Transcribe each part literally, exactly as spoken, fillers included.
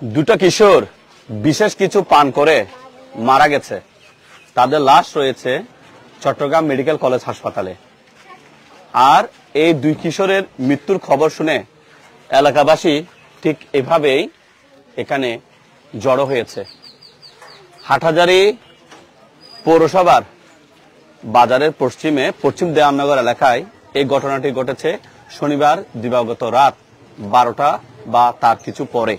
দুটো কিশোর বিশেষ কিছু পান করে মারা গেছে। তাদের লাশ রয়েছে চট্টগ্রাম মেডিকেল কলেজ হাসপাতালে। আর এই দুই কিশোরের মৃত্যুর খবর শুনে এলাকাবাসী ঠিক এভাবেই এখানে জড়ো হয়েছে। হাটহাজারী পৌরসভার বাজারের পশ্চিমে পশ্চিম দেওয়াননগর এলাকায় এই ঘটনাটি ঘটেছে শনিবার দিবাগত রাত বারোটা বা তার কিছু পরে।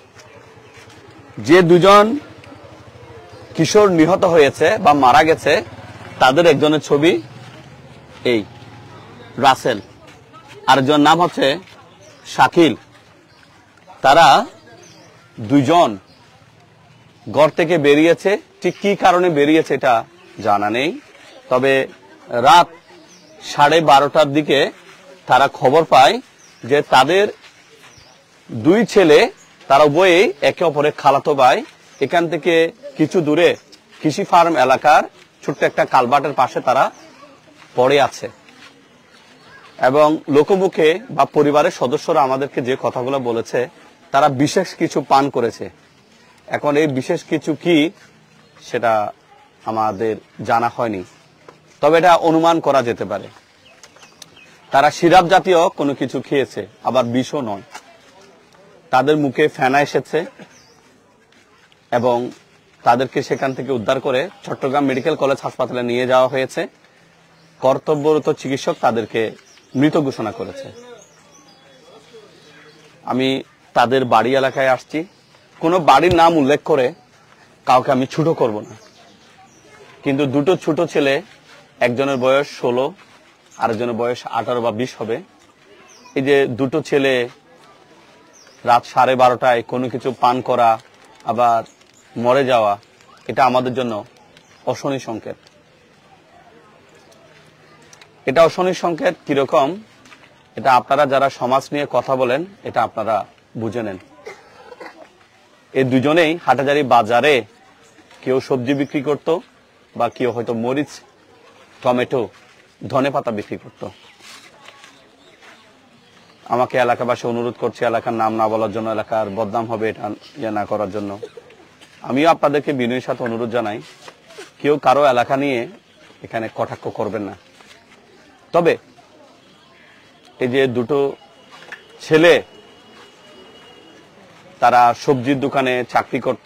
যে দুজন কিশোর নিহত হয়েছে বা মারা গেছে তাদের একজনের ছবি এই রাসেল, আরেকজন নাম হচ্ছে শাকিল। তারা দুইজন ঘর থেকে বেরিয়েছে, ঠিক কি কারণে বেরিয়েছে এটা জানা নেই। তবে রাত সাড়ে বারোটার দিকে তারা খবর পায় যে তাদের দুই ছেলে, তারা উভয়েই একে অপরের খালাতো ভাই, এখান থেকে কিছু দূরে কৃষি ফার্ম এলাকার ছোট্ট একটা কালভার্টের পাশে তারা পড়ে আছে। এবং লোকমুখে বা পরিবারের সদস্যরা আমাদেরকে যে কথাগুলো বলেছে, তারা বিশেষ কিছু পান করেছে। এখন এই বিশেষ কিছু কি সেটা আমাদের জানা হয়নি, তবে এটা অনুমান করা যেতে পারে তারা সিরাপ জাতীয় কোনো কিছু খেয়েছে, আবার বিষও নয়। তাদের মুখে ফেনা এসেছে এবং তাদেরকে সেখান থেকে উদ্ধার করে চট্টগ্রাম মেডিকেল কলেজ হাসপাতালে নিয়ে যাওয়া হয়েছে। কর্তব্যরত চিকিৎসক তাদেরকে মৃত ঘোষণা করেছে। আমি তাদের বাড়ি এলাকায় আসছি, কোনো বাড়ির নাম উল্লেখ করে কাউকে আমি ছোট করব না, কিন্তু দুটো ছোট ছেলে, একজনের বয়স ষোলো, আরেকজনের বয়স আঠারো বা বিশ হবে। এই যে দুটো ছেলে রাত সাড়ে বারোটায় কোনো কিছু পান করা আবার মরে যাওয়া, এটা আমাদের জন্য অশনি সংকেত। এটা অশনি সংকেত কিরকম, এটা আপনারা যারা সমাজ নিয়ে কথা বলেন এটা আপনারা বুঝে নেন। এই দুজনেই হাটহাজারী বাজারে কেউ সবজি বিক্রি করত বা কেউ হয়তো মরিচ, টমেটো, ধনেপাতা বিক্রি করত। আমাকে এলাকাবাসী অনুরোধ করছে এলাকার নাম না বলার জন্য, এলাকার বদনাম হবে এটা ইয়ে না করার জন্য। আমিও আপনাদেরকে বিনয়ের সাথে অনুরোধ জানাই, কেউ কারো এলাকা নিয়ে এখানে কটাক্ষ করবেন না। তবে এই যে দুটো ছেলে, তারা সবজির দোকানে চাকরি করত,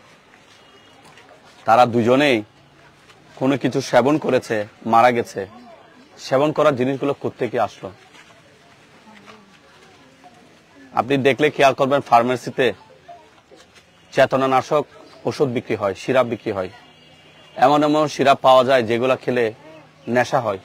তারা দুজনেই কোনো কিছু সেবন করেছে, মারা গেছে। সেবন করার জিনিসগুলো কোত্থেকে আসলো আপনি দেখলে খেয়াল করবেন, ফার্মেসিতে চেতনানাশক ওষুধ বিক্রি হয়, সিরাপ বিক্রি হয়। এমন এমন সিরাপ পাওয়া যায় যেগুলা খেলে নেশা হয়।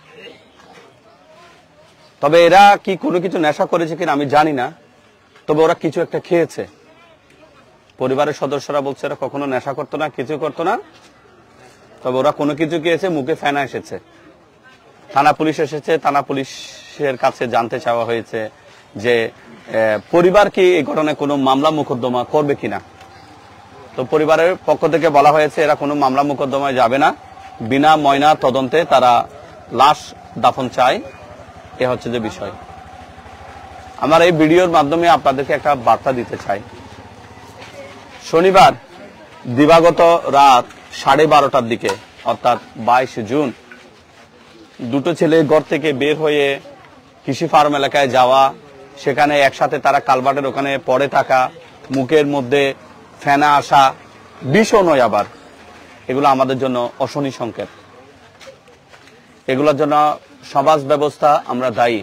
তবে এরা কি কোনো কিছু নেশা করেছে কিনা আমি জানি না, তবে ওরা কিছু একটা খেয়েছে। পরিবারের সদস্যরা বলছে এরা কখনো নেশা করতো না, কিছু করতো না, তবে ওরা কোনো কিছু খেয়েছে, মুখে ফেনা এসেছে। থানা পুলিশ এসেছে, থানা পুলিশের কাছে জানতে চাওয়া হয়েছে যে পরিবার কি এই ঘটনায় কোনো মামলা মোকদ্দমা করবে কিনা। তো পরিবারের পক্ষ থেকে বলা হয়েছে এরা কোনো মামলা মোকদ্দমায় যাবে না, বিনা ময়না তদন্তে তারা লাশ দাফন চায়। এ হচ্ছে যে বিষয়। আমার এই ভিডিওর মাধ্যমে আপনাদেরকে একটা বার্তা দিতে চাই। শনিবার দিবাগত রাত সাড়ে বারোটার দিকে, অর্থাৎ বাইশে জুন, দুটো ছেলে ঘর থেকে বের হয়ে কৃষি ফার্ম এলাকায় যাওয়া, সেখানে একসাথে তারা কালভার্টের ওখানে পড়ে থাকা, মুখের মধ্যে ফেনা আসা, বিষও নয় আবার, এগুলো আমাদের জন্য অশনি সংকেত। এগুলোর জন্য সমাজ ব্যবস্থা আমরা দায়ী।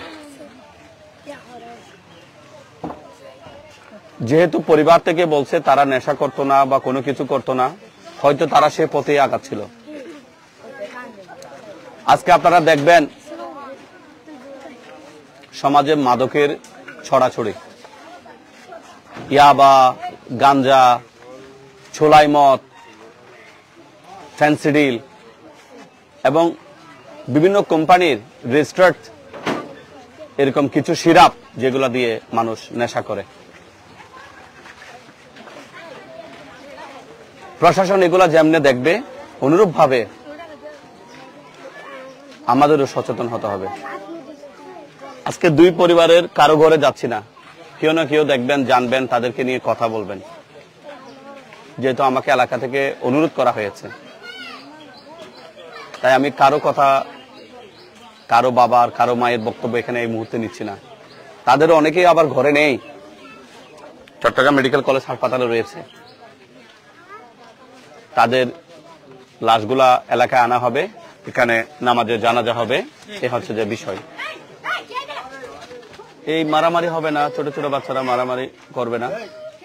যেহেতু পরিবার থেকে বলছে তারা নেশা করতো না বা কোনো কিছু করতো না, হয়তো তারা সে পথেই আগাচ্ছিল। আজকে আপনারা দেখবেন সমাজে মাদকের ছড়াছড়ি, ইয়াবা, গাঞ্জা, ছোলাই মদ, ফেন্সিডিল এবং বিভিন্ন কোম্পানির রেজিস্টার্ড এরকম কিছু সিরাপ যেগুলো দিয়ে মানুষ নেশা করে। প্রশাসন এগুলা যেমনে দেখবে, অনুরূপ ভাবে আমাদেরও সচেতন হতে হবে। আজকে দুই পরিবারের কারো ঘরে যাচ্ছি না, কেউ না কেউ দেখবেন, জানবেন, তাদেরকে নিয়ে কথা বলবেন। যেহেতু আমাকে এলাকা থেকে অনুরোধ করা হয়েছে, তাই আমি কারো কথা, কারো বাবার, কারো মায়ের বক্তব্য এখানে এই মুহূর্তে নিচ্ছি না। তাদের অনেকেই আবার ঘরে নেই, চট্টগ্রাম মেডিকেল কলেজ হাসপাতালে রয়েছে। তাদের লাশগুলা এলাকায় আনা হবে, এখানে নামাজে জানাজা হবে, এ হচ্ছে যে বিষয়। এই মারামারি হবে না, ছোট ছোট বাচ্চারা মারামারি করবে না।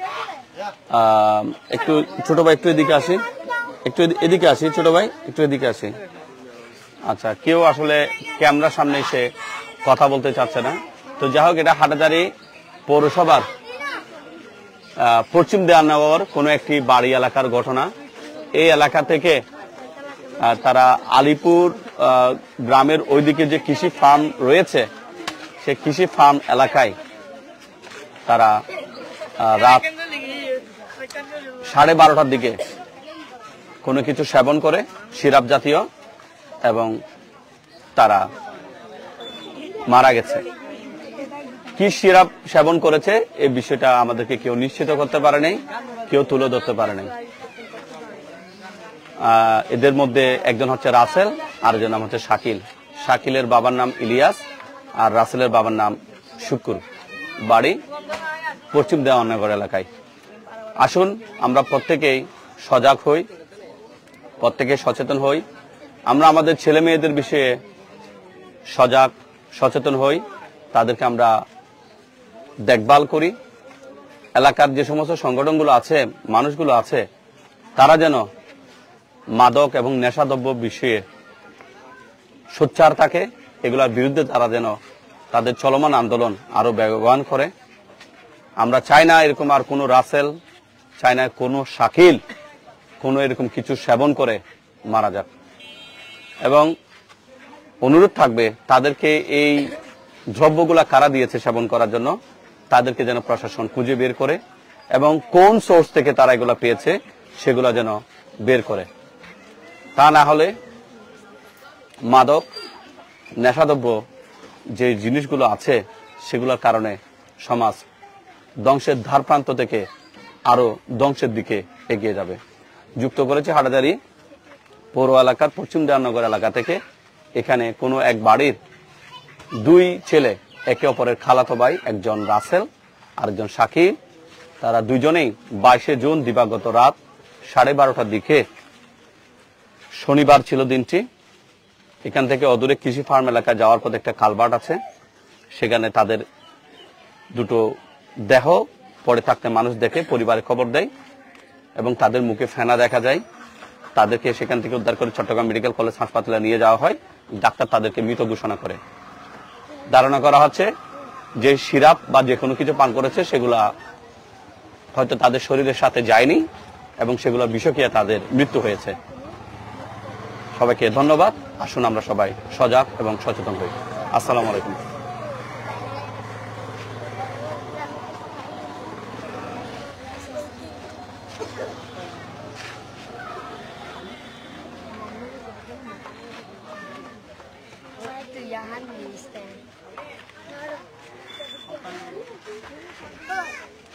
একটু ছোট ভাই একটু এদিকে আসি, একটু এদিকে আসি, ছোট ভাই একটু এদিকে আসি। আচ্ছা, কেউ আসলে ক্যামেরার সামনে এসে কথা বলতে চাচ্ছে না। তো যাই হোক, এটা হাটাজারি পৌরসভার পশ্চিম দেওয়ানগর কোন একটি বাড়ি এলাকার ঘটনা। এই এলাকা থেকে তারা আলিপুর গ্রামের ওইদিকে যে কৃষি ফার্ম রয়েছে, সে কৃষি ফার্ম এলাকায় তারা রাত সাড়ে বারোটার দিকে কোনো কিছু সেবন করে, সিরাপ জাতীয়, এবং তারা মারা গেছে। কি সিরাপ সেবন করেছে এই বিষয়টা আমাদেরকে কেউ নিশ্চিত করতে পারে নাই, কেউ তুলে ধরতে পারে নাই। এদের মধ্যে একজন হচ্ছে রাসেল, আর একজন নাম হচ্ছে শাকিল। শাকিলের বাবার নাম ইলিয়াস, আর রাসেলের বাবার নাম শুকুর, বাড়ি পশ্চিম দেওয়ানগর এলাকায়। আসুন আমরা প্রত্যেকেই সজাগ হই, প্রত্যেকে সচেতন হই। আমরা আমাদের ছেলে মেয়েদের বিষয়ে সজাগ সচেতন হই, তাদেরকে আমরা দেখভাল করি। এলাকার যে সমস্ত সংগঠনগুলো আছে, মানুষগুলো আছে, তারা যেন মাদক এবং নেশাদ্রব্য বিষয়ে সোচ্চার থাকে। এগুলোর বিরুদ্ধে তারা যেন তাদের চলমান আন্দোলন আরো বেগবান করে। আমরা চাই না এরকম আর কোনো রাসেল, চাই না কোনো শাকিল কোনো এরকম কিছু সেবন করে মারা যাক। এবং অনুরোধ থাকবে তাদেরকে এই দ্রব্যগুলা কারা দিয়েছে সেবন করার জন্য, তাদেরকে যেন প্রশাসন খুঁজে বের করে এবং কোন সোর্স থেকে তারা এগুলা পেয়েছে সেগুলা যেন বের করে। তা না হলে মাদক নেশাদ্রব্য যে জিনিসগুলো আছে সেগুলোর কারণে সমাজ ধ্বংসের ধার প্রান্ত থেকে আরো ধ্বংসের দিকে এগিয়ে যাবে। যুক্ত করেছে হাটাজারি পৌর এলাকার পশ্চিম দেওয়ানগর এলাকা থেকে। এখানে কোনো এক বাড়ির দুই ছেলে, একে অপরের খালাতো ভাই, একজন রাসেল আর একজন শাকিল। তারা দুইজনেই বাইশে জুন দিবাগত রাত সাড়ে বারোটার দিকে, শনিবার ছিল দিনটি, এখান থেকে অদূরে কৃষি ফার্ম এলাকায় যাওয়ার পথে একটা কালভার্ট আছে, সেখানে তাদের দুটো দেহ পড়ে থাকতে মানুষ দেখে পরিবারে খবর দেয় এবং তাদের মুখে ফেনা দেখা যায়। তাদেরকে সেখান থেকে উদ্ধার করে চট্টগ্রাম মেডিকেল কলেজ হাসপাতালে নিয়ে যাওয়া হয়। ডাক্তার তাদেরকে মৃত ঘোষণা করে। ধারণা করা হচ্ছে যে সিরাপ বা যে কোনো কিছু পান করেছে সেগুলা হয়তো তাদের শরীরের সাথে যায়নি এবং সেগুলো বিষক্রিয়া তাদের মৃত্যু হয়েছে। সবাইকে ধন্যবাদ। আসুন আমরা সবাই সজাগ এবং সচেতন হই। আসসালামু আলাইকুম। Where do your hand stand?